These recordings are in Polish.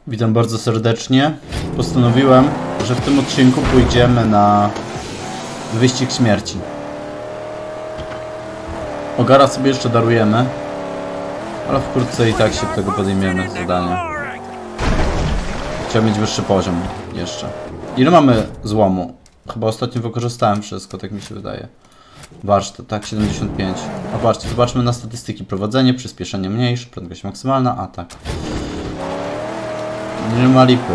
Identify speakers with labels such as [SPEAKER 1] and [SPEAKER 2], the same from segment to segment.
[SPEAKER 1] Witam bardzo serdecznie. Postanowiłem, że w tym odcinku pójdziemy na wyścig śmierci. Ogara sobie jeszcze darujemy, ale wkrótce i tak się tego podejmiemy zadanie. Chciałem mieć wyższy poziom jeszcze. Ile mamy złomu? Chyba ostatnio wykorzystałem wszystko, tak mi się wydaje. Warsztat, tak, 75. A patrzcie, zobaczmy na statystyki. Prowadzenie, przyspieszenie mniejsze, prędkość maksymalna, atak. Nie ma lipy.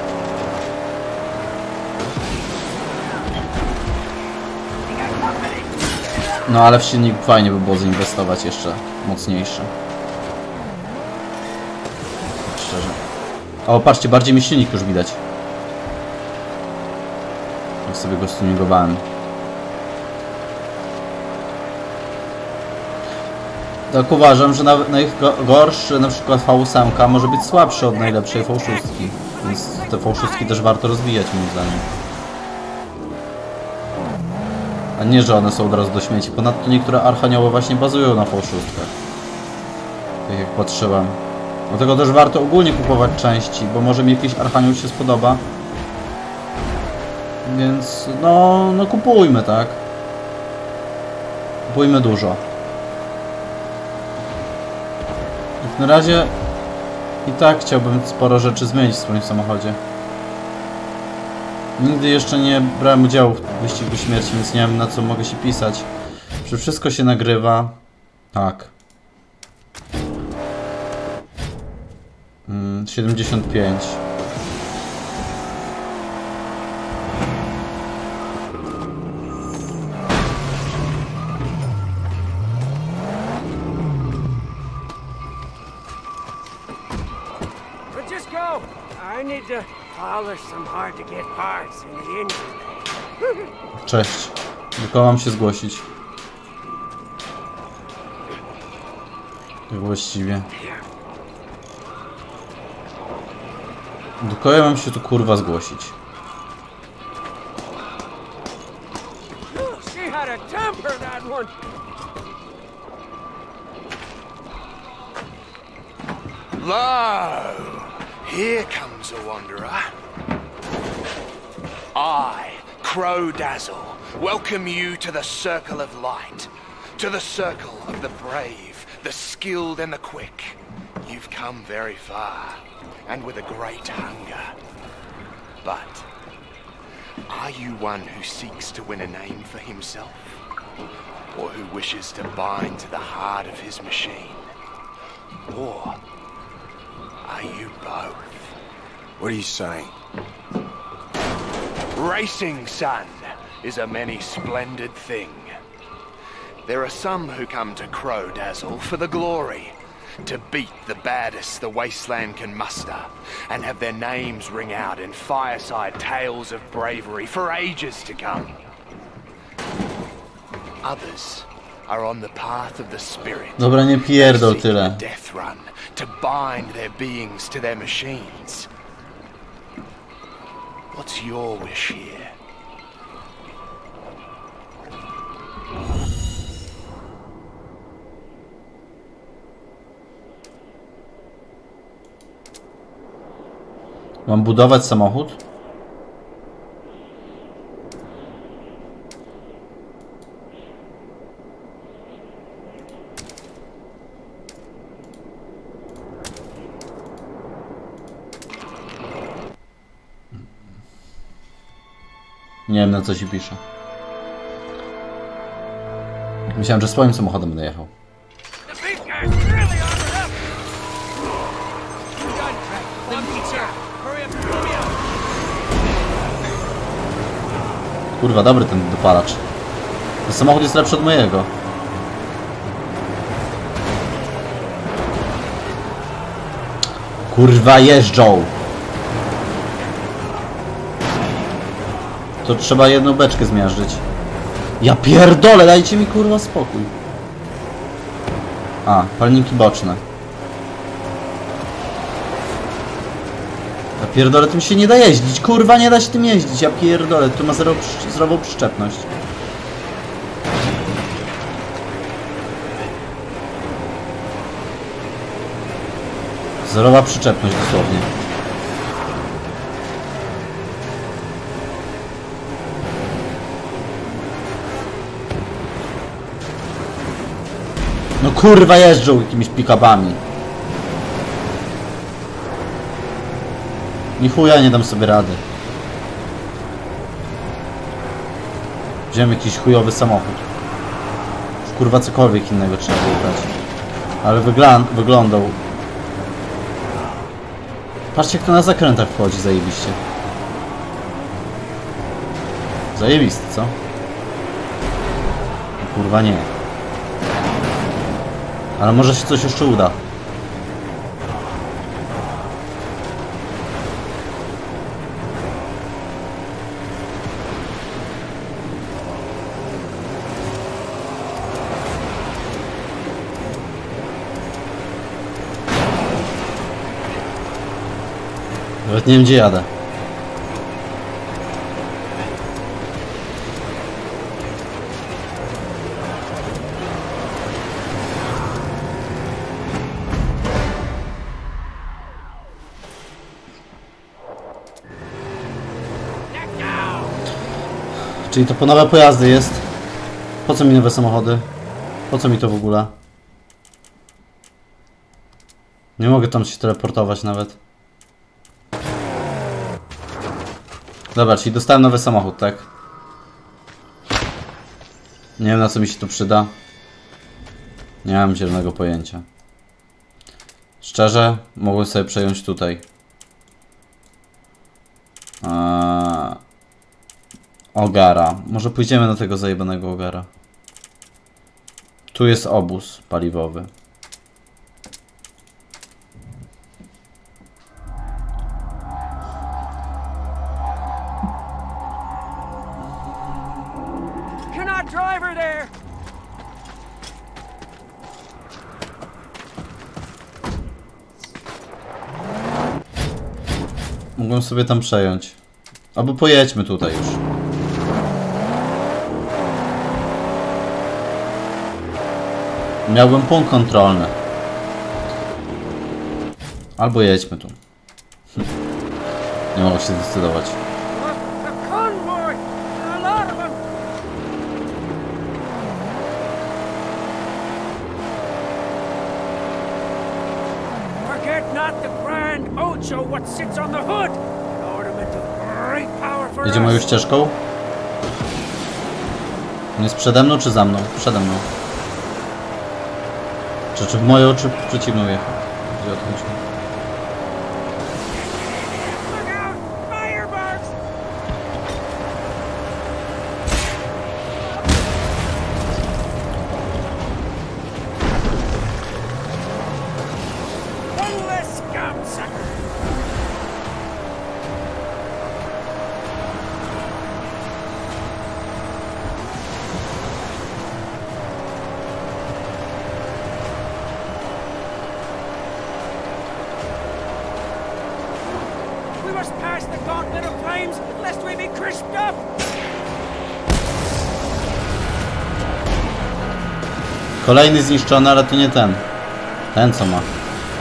[SPEAKER 1] No ale w silnik fajnie by było zainwestować jeszcze mocniejszy. Tak szczerze. O, patrzcie, bardziej mi silnik już widać. Jak sobie go stuningowałem. Tak uważam, że najgorszy na przykład V8 może być słabszy od najlepszej V6. Więc te V6 też warto rozwijać moim zdaniem. A nie, że one są od razu do śmieci. Ponadto niektóre archanioły właśnie bazują na V6. Tak jak patrzyłem. Dlatego też warto ogólnie kupować części, bo może mi jakiś archanioł się spodoba. Więc no kupujmy, tak? Kupujmy dużo. Na razie i tak chciałbym sporo rzeczy zmienić w swoim samochodzie. Nigdy jeszcze nie brałem udziału w wyścigu śmierci, więc nie wiem, na co mogę się pisać. Że wszystko się nagrywa. Tak. 75. Cześć. Tylko mam się zgłosić. Tak właściwie. Tylko ja mam się tu kurwa zgłosić.
[SPEAKER 2] Lo! Here comes a wanderer. I, Crow-Dazzle, welcome you to the Circle of Light. To the Circle of the Brave, the Skilled and the Quick. You've come very far, and with a great hunger. But, are you one who seeks to win a name for himself? Or who wishes to bind to the heart of his machine? Or are you both?
[SPEAKER 3] What are you saying?
[SPEAKER 2] Racing, son, is a many splendid thing. There are some who come to Crow-Dazzle for the glory, to beat the baddest the wasteland can muster, and have their names ring out in fireside tales of bravery for ages to come. Others are on the path of the spirit.
[SPEAKER 1] Dobra, nie pierdol tyle.
[SPEAKER 2] Death run to bind their beings to their machines. What's your wish here?
[SPEAKER 1] Mam budować samochód? Nie wiem, na co ci pisze. Myślałem, że swoim samochodem będę jechał. Kurwa, dobry ten dopalacz. Ten samochód jest lepszy od mojego. Kurwa, jeżdżą! To trzeba jedną beczkę zmiażdżyć. Ja pierdolę, dajcie mi kurwa spokój. A, palniki boczne. Ja pierdolę, tym się nie da jeździć. Kurwa, nie da się tym jeździć. Ja pierdolę, tu ma zerową przyczepność. Zerowa przyczepność dosłownie. kurwa jeżdżą jakimiś pick-upami. Ni chuja nie dam sobie rady. Wziąłem jakiś chujowy samochód. Kurwa cokolwiek innego trzeba było brać. Ale wyglądał. Patrzcie jak to na zakrętach wchodzi, zajebiście. Zajebisty, co? Kurwa nie. Ale może się coś jeszcze uda. Nawet nie wiem gdzie jadę. Czyli to po nowe pojazdy jest. Po co mi nowe samochody? Po co mi to w ogóle? Nie mogę tam się teleportować nawet. Dobra, czyli dostałem nowy samochód, tak? Nie wiem na co mi się to przyda. Nie mam zielonego pojęcia. Szczerze, mogłem sobie przejąć tutaj. Ogara. Może pójdziemy do tego zajebanego Ogara. Tu jest obóz paliwowy.
[SPEAKER 4] Driver there.
[SPEAKER 1] Mogłem sobie tam przejąć. Albo pojedźmy tutaj już. Miałbym punkt kontrolny. Albo jedźmy tu. Nie mogę się zdecydować. Jedzie moją ścieżką? Nie jest przede mną czy za mną? Przede mną. Czy w moją, czy w przeciwną jechał? Gdzie odchodzimy? Kolejny zniszczony, ale to nie ten. Ten co ma.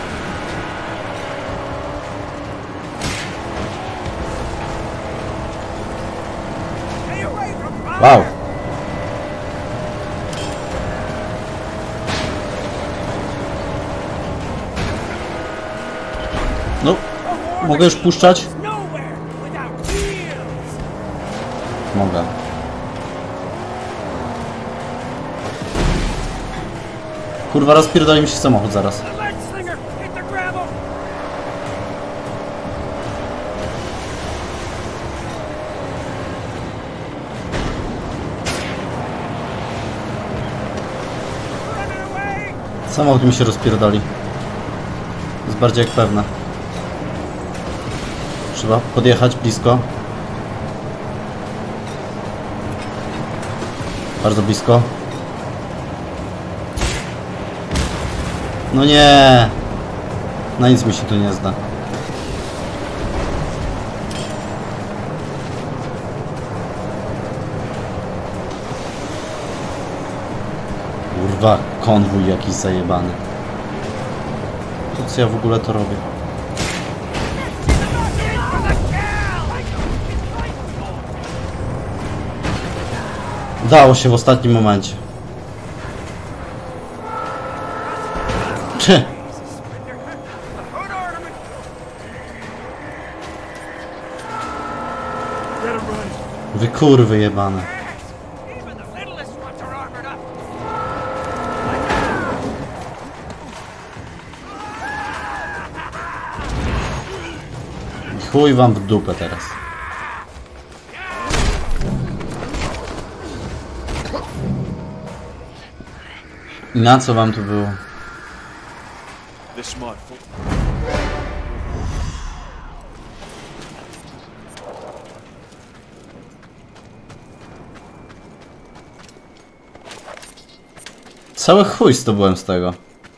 [SPEAKER 1] Wow. No, mogę już puszczać? Mogę. Kurwa, rozpierdoli mi się samochód zaraz. Samochód mi się rozpierdoli. Jest bardziej jak pewne. Trzeba podjechać blisko. Bardzo blisko. No nie! Na nic mi się tu nie zda. Kurwa, konwój jakiś zajebany. Po co ja w ogóle to robię? Udało się w ostatnim momencie. Wy kurwy jebane.
[SPEAKER 4] Even the littlest ones are armored up.
[SPEAKER 1] Chuj wam w dupę teraz. I na co wam tu było?
[SPEAKER 3] This smart fool.
[SPEAKER 1] Cały chuj zdobyłem z tego.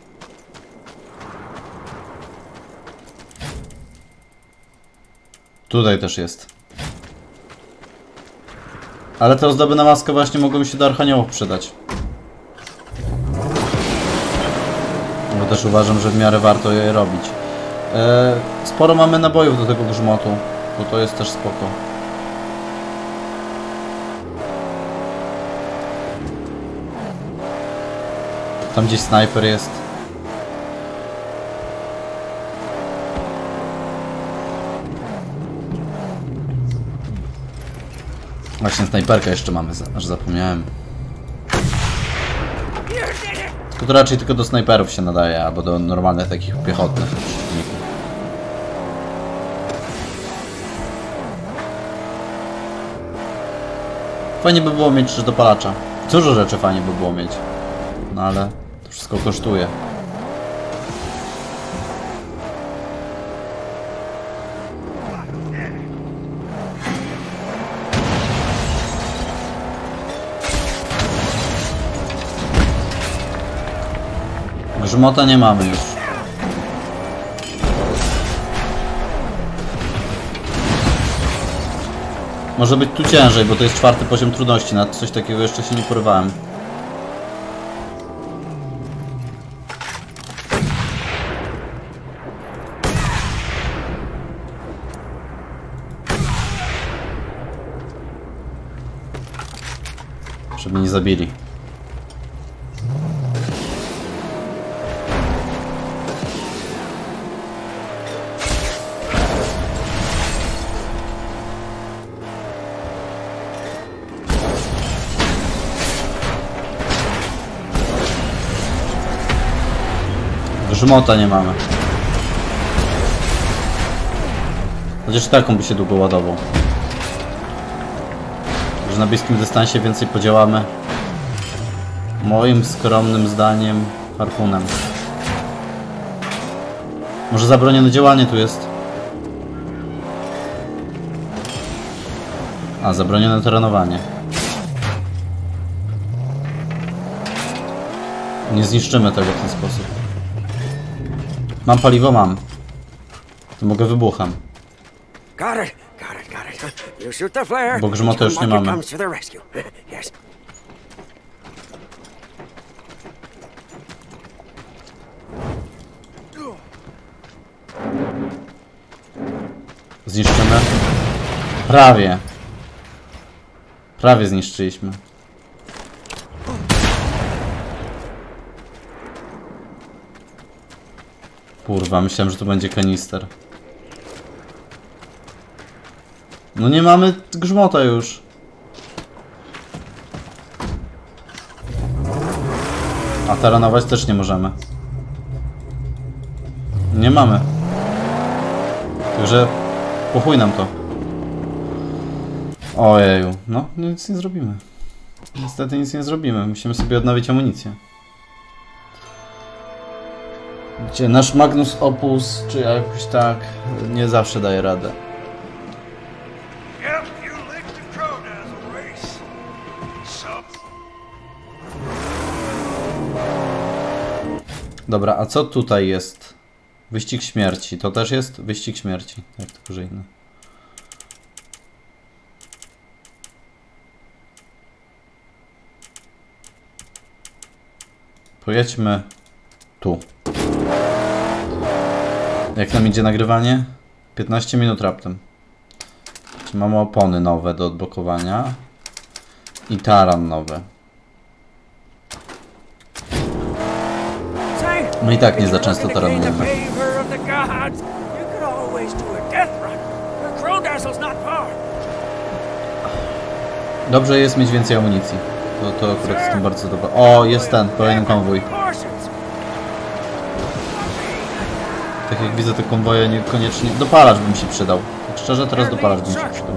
[SPEAKER 1] Tutaj też jest. Ale te ozdoby na maskę właśnie mogą mi się do archaniołów przydać. Bo też uważam, że w miarę warto je robić. Sporo mamy nabojów do tego grzmotu. To jest też spoko. Tam gdzieś snajper jest. Właśnie snajperkę jeszcze mamy, aż zapomniałem. Tylko to raczej tylko do snajperów się nadaje, albo do normalnych takich piechotnych przeciwników. Fajnie by było mieć też dopalacza. Dużo rzeczy fajnie by było mieć. No ale to wszystko kosztuje. Grzmota nie mamy już. Może być tu ciężej, bo to jest 4. poziom trudności. Na coś takiego jeszcze się nie porywałem. Żeby nie zabili. Grzmota nie mamy. Chociaż taką by się długo ładował. Że na bliskim dystansie więcej podziałamy. Moim skromnym zdaniem harpunem. Może zabronione działanie tu jest? A, zabronione terenowanie. Nie zniszczymy tego w ten sposób. Mam paliwo, mam. To mogę wybuchem.
[SPEAKER 4] Got it. Got it. Got it. You shoot the flare.
[SPEAKER 1] Bo grzmotu już nie mamy.
[SPEAKER 4] Comes to the rescue. Yes.
[SPEAKER 1] Zniszczymy? Prawie. Prawie zniszczyliśmy. Kurwa, myślałem, że to będzie kanister. No nie mamy grzmota już. A taranować też nie możemy. Nie mamy. Także po chuj nam to. Ojeju. No, nic nie zrobimy. Niestety nic nie zrobimy. Musimy sobie odnowić amunicję. Gdzie nasz Magnus Opus, czy jakoś tak, nie zawsze daje radę.
[SPEAKER 2] Yep, you licked the Crow-Dazzle race. Sup?
[SPEAKER 1] Dobra, a co tutaj jest? Wyścig śmierci. To też jest wyścig śmierci. Tak, tylko że inny. Pojedźmy tu. Jak nam idzie nagrywanie? 15 minut raptem. Mamy opony nowe do odblokowania. I taran nowy.
[SPEAKER 4] Say,
[SPEAKER 1] No i tak nie za często to robimy. Dobrze jest mieć więcej amunicji. To akurat jest tym bardzo dobre. O, jest ten, kolejny konwój. Tak jak widzę te konwoje niekoniecznie... Dopalacz bym się przydał. Tak szczerze, teraz dopalacz bym się przydał.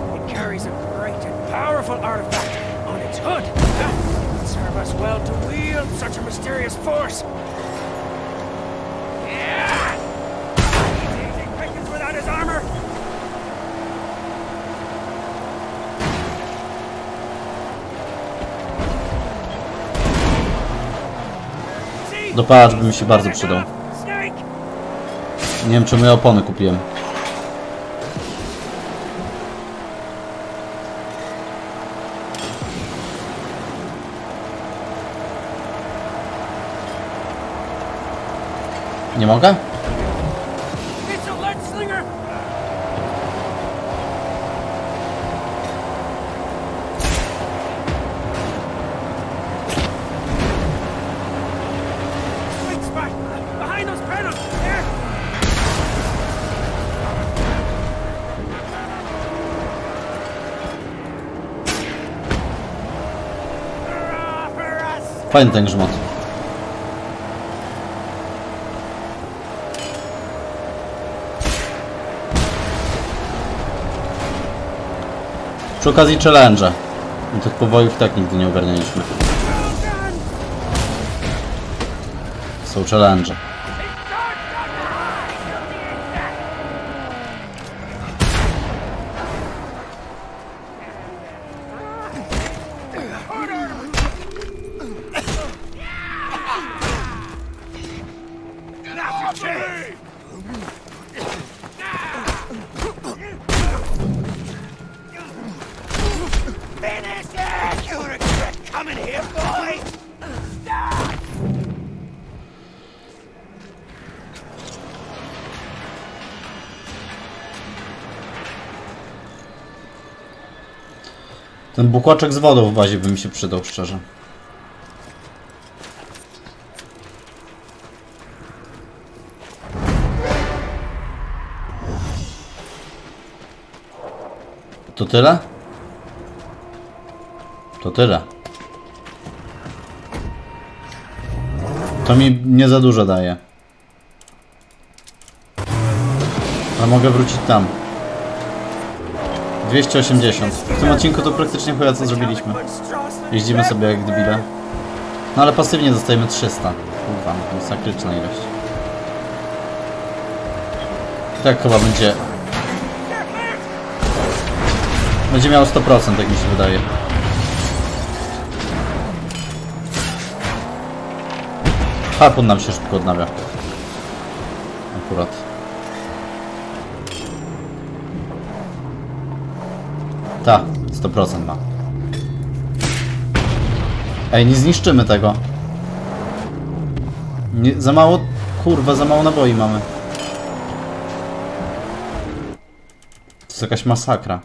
[SPEAKER 1] Dopalacz by mi się bardzo przydał. Nie wiem, czemu ja opony kupiłem. Nie mogę? Fajny ten grzmot. Przy okazji challenge. Tych powojów tak nigdy nie ogarnialiśmy. Są challenge. Ten bukłaczek z wodą w bazie by mi się przydał, szczerze. To tyle? To tyle. To mi nie za dużo daje. A mogę wrócić tam. 280. W tym odcinku to praktycznie chuja co zrobiliśmy. Jeździmy sobie jak debile. No ale pasywnie dostajemy 300. Kurwa, masakryczna ilość. Tak chyba będzie... Będzie miał 100%, jak mi się wydaje. Harpun nam się szybko odnawia. Akurat. Tak, 100% ma. Ej, nie zniszczymy tego. Nie, za mało... Kurwa, za mało naboi mamy. To jest jakaś masakra.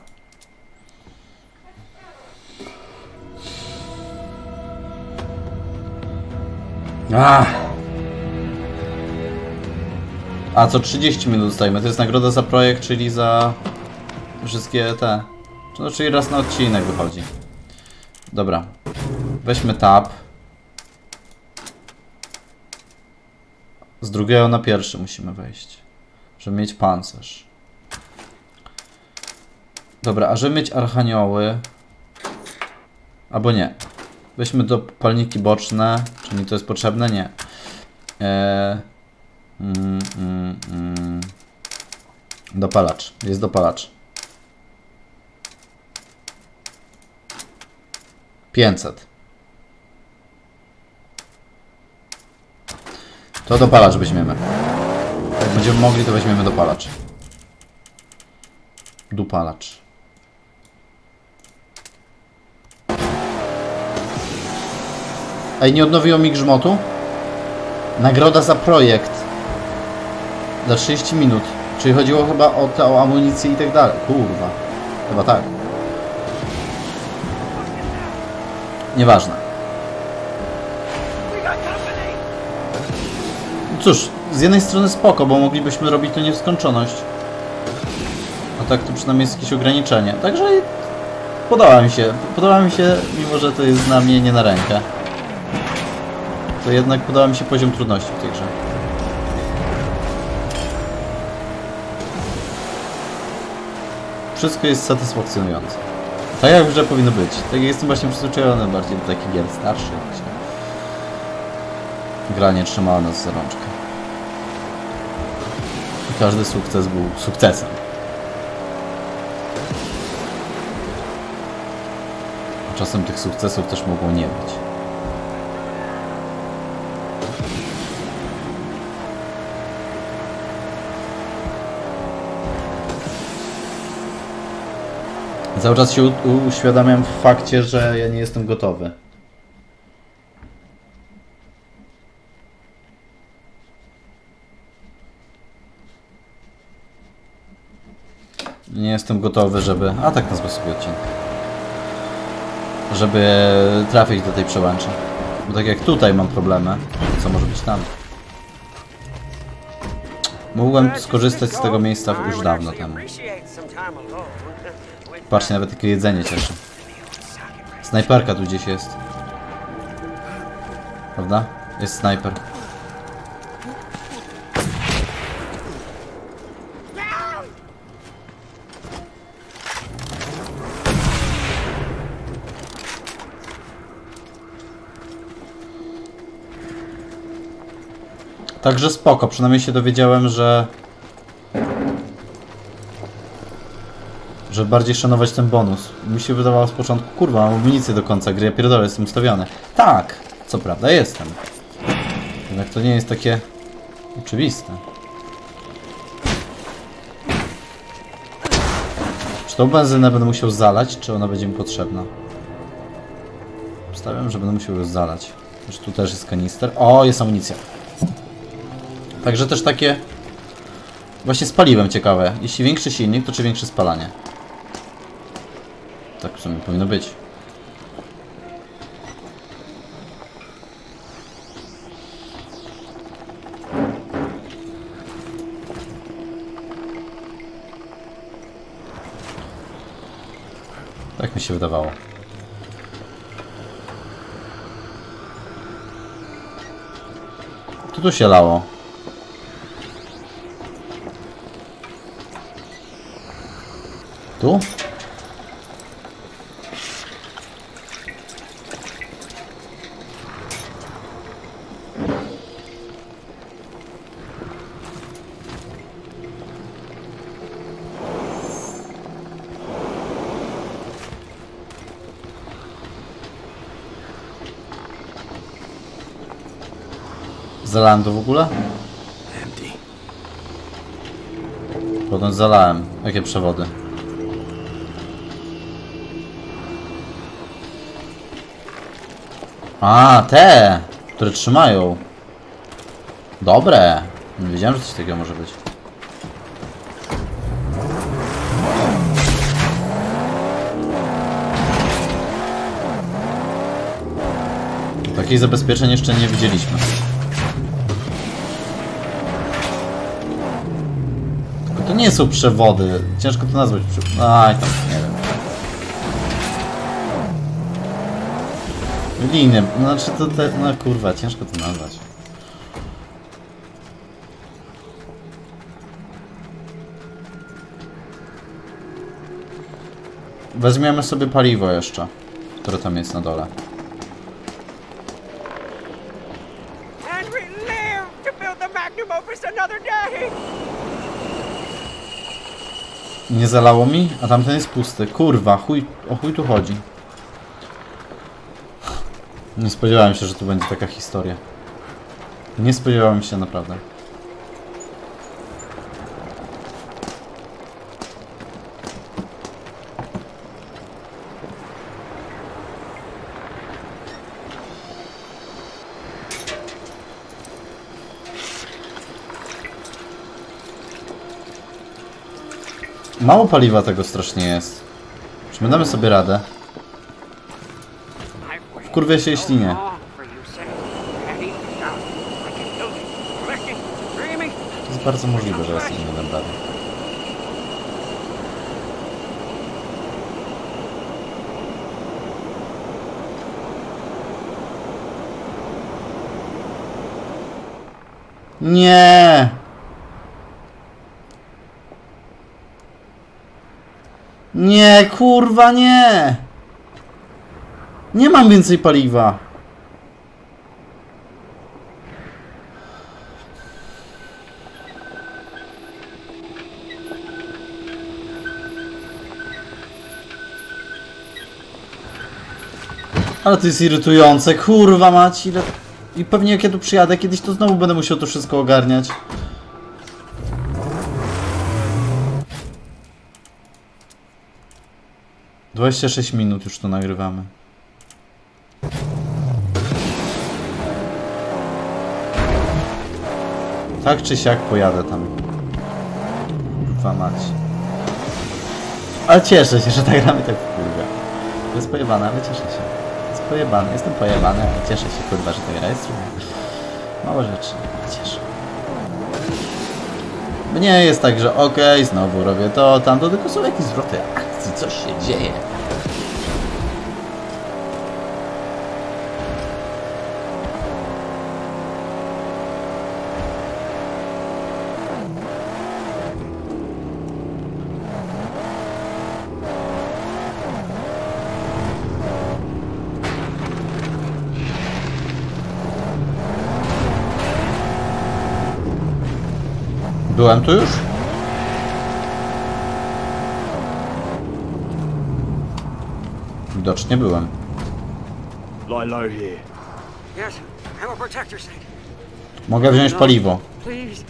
[SPEAKER 1] A co 30 minut dostajemy. To jest nagroda za projekt, czyli za wszystkie te... No, czyli raz na odcinek wychodzi. Dobra. Weźmy tab. Z drugiego na pierwszy musimy wejść. Żeby mieć pancerz. Dobra, a żeby mieć archanioły... Albo nie. Weźmy dopalniki boczne. Czy mi to jest potrzebne? Nie. Dopalacz. Jest dopalacz. 500. To dopalacz weźmiemy. Jak będziemy mogli, to weźmiemy dopalacz. Dupalacz. Ej, nie odnowiło mi grzmotu? Nagroda za projekt. Za 30 minut. Czyli chodziło chyba o amunicję i tak dalej. Kurwa. Chyba tak. Nieważne. Cóż, z jednej strony spoko, bo moglibyśmy robić to nieskończoność. A tak to przynajmniej jest jakieś ograniczenie. Także podoba mi się. Podoba mi się, mimo że to jest dla mnie nie na rękę. To jednak podoba mi się poziom trudności w tej grze. Wszystko jest satysfakcjonujące. Tak jak w grze powinno być. Tak jak jestem właśnie przyzwyczajony bardziej do takich gier starszych. Gra nie trzymała nas za rączkę. I każdy sukces był sukcesem. A czasem tych sukcesów też mogło nie być. Cały czas się uświadamiam w fakcie, że ja nie jestem gotowy. Nie jestem gotowy, żeby... A tak nazwę sobie odcinek. Żeby trafić do tej przełęczy. Bo tak jak tutaj mam problemy, co może być tam? Mógłbym skorzystać z tego miejsca już dawno temu. Patrzcie, nawet takie jedzenie cieszy. Snajperka tu gdzieś jest. Prawda? Jest snajper. Także spoko, przynajmniej się dowiedziałem, że bardziej szanować ten bonus. Mi się wydawało z początku, kurwa, mam amunicję do końca gry, ja pierdolę, jestem ustawiony. Tak, co prawda jestem. Jednak to nie jest takie oczywiste. Czy tą benzynę będę musiał zalać, czy ona będzie mi potrzebna? Stawiam, że będę musiał ją zalać. Już tu też jest kanister. O, jest amunicja. Także też takie... Właśnie z paliwem ciekawe. Jeśli większy silnik, to czy większe spalanie? Tak w sumie powinno być. Tak mi się wydawało. Co tu się lało? Tu? Zalałem to w ogóle? Potem zalałem. Jakie przewody? A, te, które trzymają. Dobre. Nie wiedziałem, że coś takiego może być. Takich zabezpieczeń jeszcze nie widzieliśmy. Tylko to nie są przewody. Ciężko to nazwać. Aj, tam, nie wiem. Liny, znaczy to te, no kurwa, ciężko to nazwać. Weźmiemy sobie paliwo jeszcze, które tam jest na dole. Nie zalało mi? A tamten jest pusty. Kurwa, chuj, o chuj tu chodzi. Nie spodziewałem się, że tu będzie taka historia. Nie spodziewałem się naprawdę. Mało paliwa tego strasznie jest. Czy my damy sobie radę? Wkurwię się, jeśli nie. jest bardzo możliwe, że ja sobie nie dam rady. Nie! Nie, kurwa, nie! Nie mam więcej paliwa. Ale to jest irytujące, kurwa mać, ile... I pewnie jak ja tu przyjadę kiedyś, to znowu będę musiał to wszystko ogarniać. - 26 minut już to nagrywamy. Tak czy siak pojadę tam. Kurwa mać. Ale cieszę się, że ta gra mi tak wkurwia. To jest pojebane, ale cieszę się. Jest pojebane, jestem pojebany, ale cieszę się, kurwa, że ta gra jest mało rzeczy, ale cieszę. Bo nie jest tak, że okej, znowu robię to, tamto, tylko są jakieś zwroty akcji, coś się dzieje. Byłem tu już? Widocznie byłem.
[SPEAKER 3] Lie low here.
[SPEAKER 4] Yes, I'm a protector's sake.
[SPEAKER 1] Mogę wziąć paliwo.
[SPEAKER 4] Please.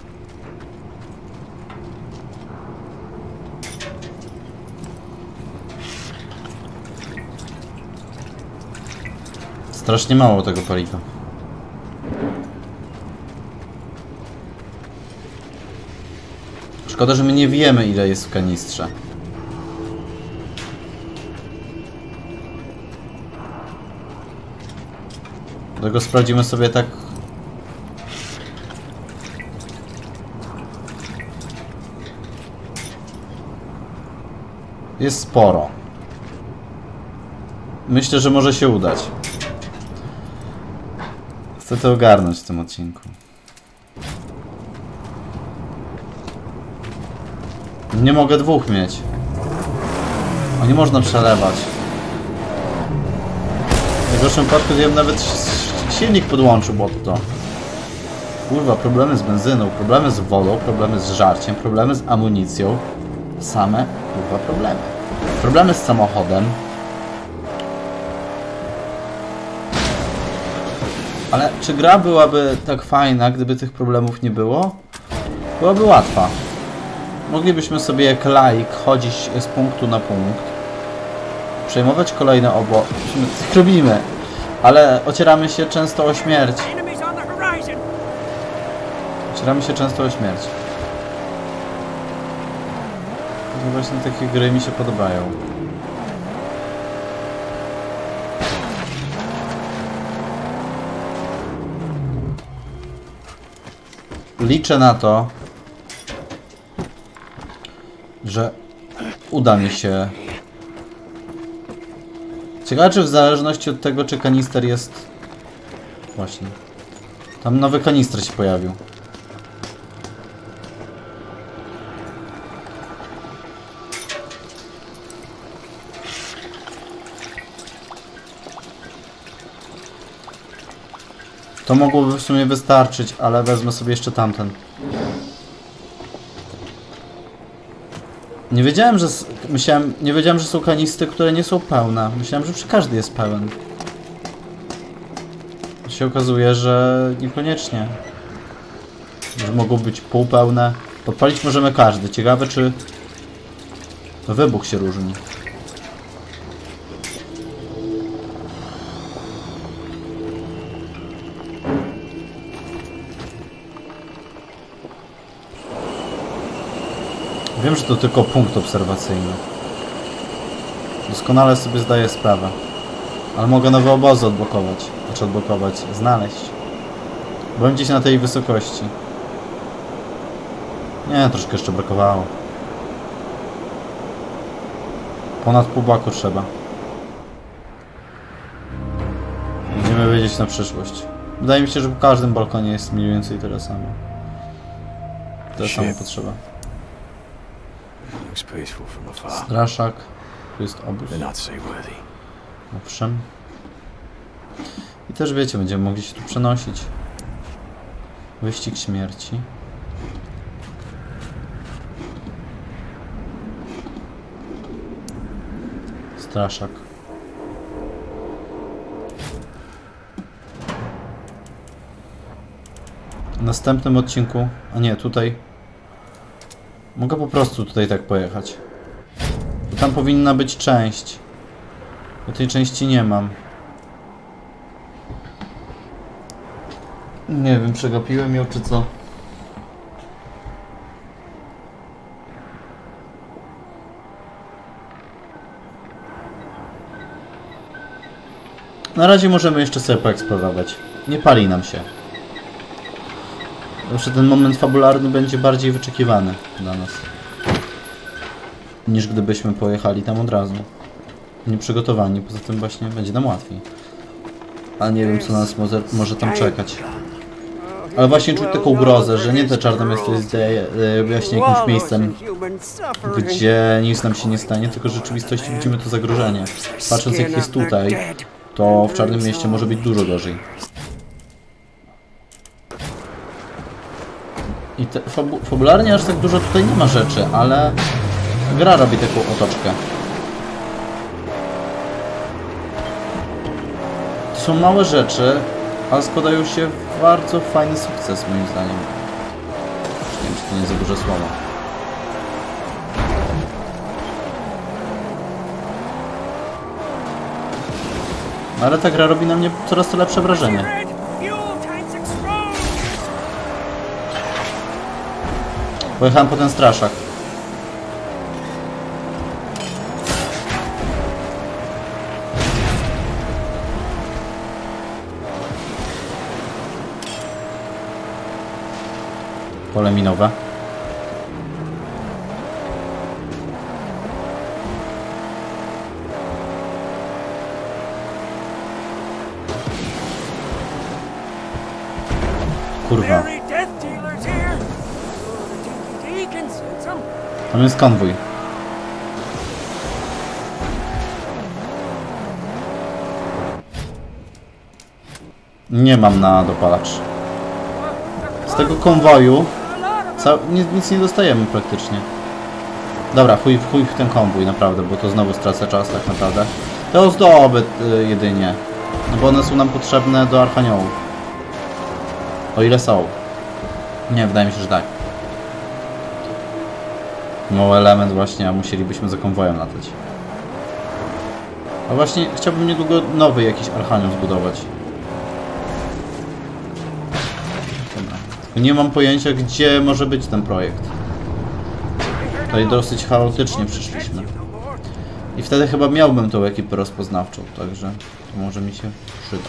[SPEAKER 1] Strasznie mało tego paliwa. Szkoda, że my nie wiemy, ile jest w kanistrze. Dlatego sprawdzimy sobie tak... Jest sporo. Myślę, że może się udać. Chcę to ogarnąć w tym odcinku. Nie mogę dwóch mieć. O, nie można przelewać. W zeszłym przypadku ja bym nawet silnik podłączył pod to. Kurwa, problemy z benzyną, problemy z wodą, problemy z żarciem, problemy z amunicją. Same, kurwa, problemy. Problemy z samochodem. Ale czy gra byłaby tak fajna, gdyby tych problemów nie było? Byłaby łatwa. Moglibyśmy sobie jak laik chodzić z punktu na punkt. Przejmować kolejne tak robimy. Ale ocieramy się często o śmierć. Ocieramy się często o śmierć. To właśnie takie gry mi się podobają. Liczę na to, że uda mi się. Ciekawe, czy w zależności od tego, czy kanister jest... Właśnie. Tam nowy kanister się pojawił. To mogłoby w sumie wystarczyć, ale wezmę sobie jeszcze tamten. Nie wiedziałem, że... Nie wiedziałem, że są kanistry, które nie są pełne. Myślałem, że przy każdy jest pełen. Się okazuje, że niekoniecznie. Że mogą być półpełne. Podpalić możemy każdy. Ciekawe, czy... wybuch się różni. Wiem, że to tylko punkt obserwacyjny. Doskonale sobie zdaję sprawę. Ale mogę nowe obozy odblokować. Znaczy odblokować, znaleźć. Byłem gdzieś na tej wysokości. Nie, troszkę jeszcze brakowało. Ponad pół baku trzeba. Będziemy wiedzieć na przyszłość. Wydaje mi się, że w każdym balkonie jest mniej więcej tyle samo. Tyle samo potrzeba.
[SPEAKER 3] Looks peaceful from afar.
[SPEAKER 1] Straszak. Tu jest obóz.
[SPEAKER 3] They're not seaworthy.
[SPEAKER 1] Owszem. I też wiecie, będziemy mogli się tu przenosić. Wyścig śmierci. Straszak. W następnym odcinku... A nie, tutaj... Mogę po prostu tutaj tak pojechać. Bo tam powinna być część. Ja tej części nie mam. Nie wiem, przegapiłem ją czy co. Na razie możemy jeszcze sobie poeksplorować. Nie pali nam się. Zawsze ten moment fabularny będzie bardziej wyczekiwany dla nas. Niż gdybyśmy pojechali tam od razu. Nieprzygotowani, poza tym właśnie będzie nam łatwiej. A nie wiem co nas może tam czekać. Ale właśnie czuć taką grozę, że nie te czarne miasto jest właśnie jakimś miejscem, gdzie nic nam się nie stanie, tylko w rzeczywistości widzimy to zagrożenie. Patrząc jak jest tutaj, to w Czarnym Mieście może być dużo gorzej. I fabularnie aż tak dużo tutaj nie ma rzeczy, ale gra robi taką otoczkę. To są małe rzeczy, ale składają się w bardzo fajny sukces moim zdaniem. Nie wiem, czy to nie za duże słowo. Ale ta gra robi na mnie coraz to lepsze wrażenie. Pojechałem po ten straszak. Pole minowe. Kurwa. Tam jest konwój. Nie mam na dopalacz. Z tego konwoju nic nie dostajemy praktycznie. Dobra, chuj w ten konwój naprawdę, bo to znowu stracę czas tak naprawdę. Te ozdoby jedynie. No bo one są nam potrzebne do archaniołów. O ile są. Nie, wydaje mi się, że tak. Mały element właśnie, a musielibyśmy za konwojem latać. A właśnie chciałbym niedługo nowy jakiś archanium zbudować. Dobra. Tylko nie mam pojęcia, gdzie może być ten projekt. Tutaj dosyć chaotycznie przyszliśmy. I wtedy chyba miałbym tą ekipę rozpoznawczą, także to może mi się przydać.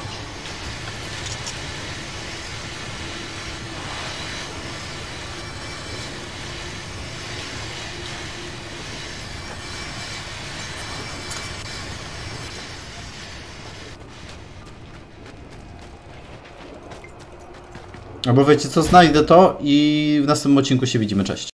[SPEAKER 1] Albo wiecie co, znajdę to i w następnym odcinku się widzimy, cześć.